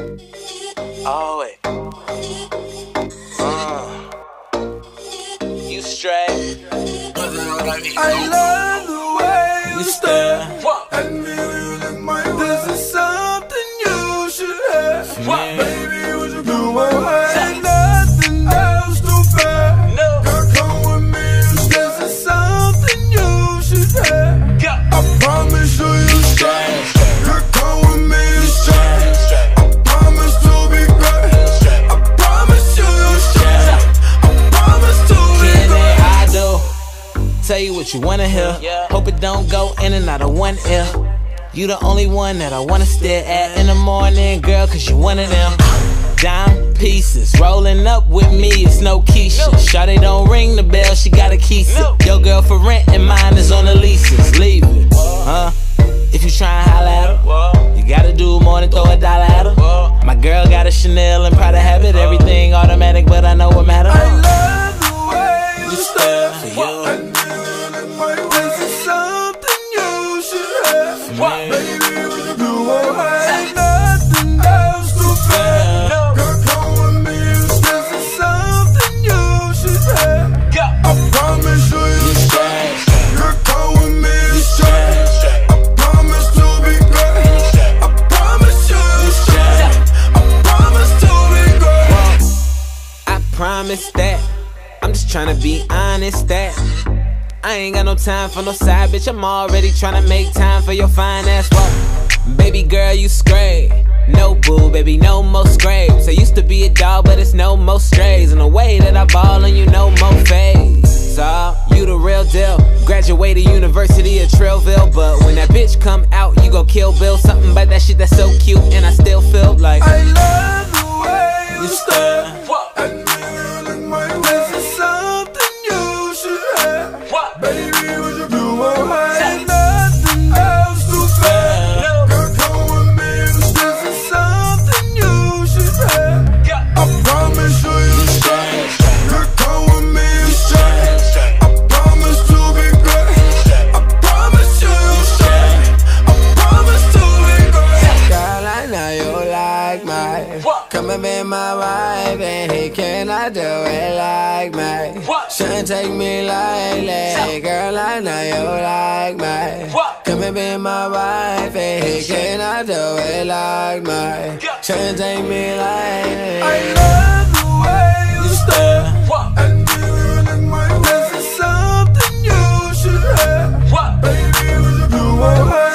Oh, wait. You straight. I love the way you stare at me with my eyes. This is something you should have. Baby, would you do my heart? Ain't nothing else to bear. Girl, come with me. This is something you should have. I promise you, you straight. Girl, come with me. I promise to be great. I promise you, you straight. I promise to be great. I do. Tell you what you wanna hear. Hope it don't go in and out of one ear. You the only one that I wanna stare at in the morning, girl, cause you one of them. Dime pieces, rolling up with me, it's no Keisha. Shawty don't ring the bell, she got a key sit. Your girl for rent and mine is on the leases. Leave it, if you tryna holla at her, you gotta do more than throw a dollar at her. My girl got a Chanel and Prada habit, everything automatic, but I know what matters. I love the way you stare. For you. This is something you should have. Baby, would you do my heart? Ain't nothing else to bear. Girl, come with me. This is something you should have. I promise you, you straight. Girl, come with me. I promise to be great. I promise you, you straight. I promise to be great. I promise that. I'm just tryna be honest that I ain't got no time for no side bitch. I'm already tryna make time for your fine ass walk. Baby girl, you straight. No boo, baby, no more scrapes. I used to be a dog, but it's no more strays. And the way that I ball on you, no more fades. So, you the real deal. Graduated University of Trillville, but when that bitch come out, you gon' kill Bill. Something about that shit that's so cute, and I still feel like I love the way you stare at me with my eyes. This is something you should have. Baby, would you do my heart? Ain't nothing else to bear. Girl, come with me. This is something you should have. I promise you, you straight. Girl, come with me. I promise to be great. I promise you, you straight. I promise to be great. Girl, I know you like me. Come and be my wife, and he cannot do it like me. Shouldn't take me lightly. Girl, I know you like me. Come and be my wife, and he cannot do it like me. Shouldn't take me lightly. I love the way you stare at me with my eyes. This is something you should have. Baby, would you do my heart?